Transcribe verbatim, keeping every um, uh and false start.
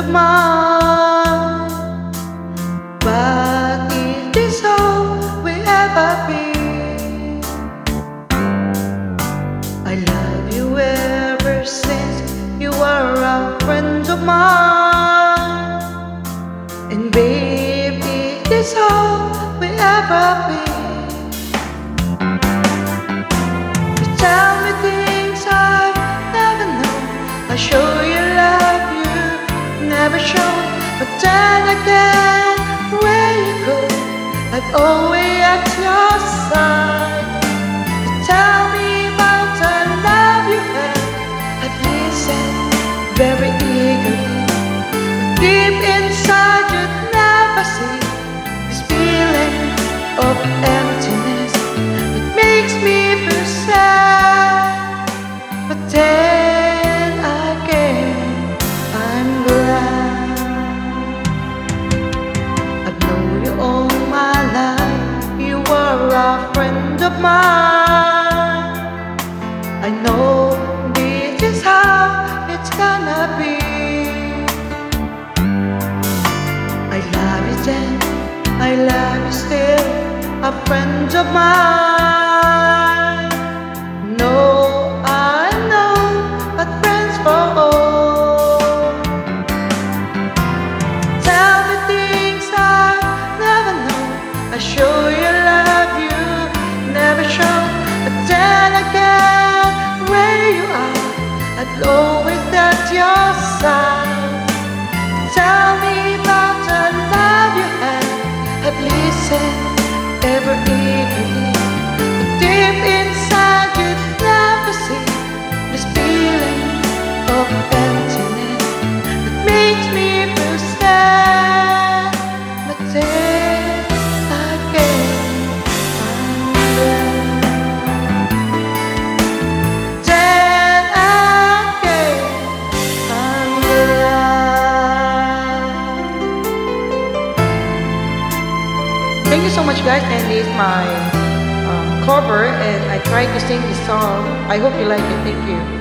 of mine. But is this all we'll ever be? I love you ever since you were a friend of mine. And babe, is this all we'll ever be? You tell me things I've never known. I show you love you never shown. But then again, where you go, I'm always at your side. You tell me about the love you had, I've listened very eagerly. But deep inside you'd never see this feeling of emptiness. It makes me feel sad. But then again, I'm glad. I've known you all my life. You were a friend of mine. I know this is how it's gonna be. I love you then, I love you still, a friend of mine. No, I know, but friends for all. Tell me things I've never known. I show you love you never shown. But then again, where you are, I'd always at your side. Tell me about the love you had, I've listened ever eagerly. But deep inside you'd never see this feeling of emptiness that makes me feel sad. But then again, I'm glad. Then again, I'm glad. Thank you so much, guys, and this is my um, cover, and I tried to sing this song. I hope you like it. Thank you.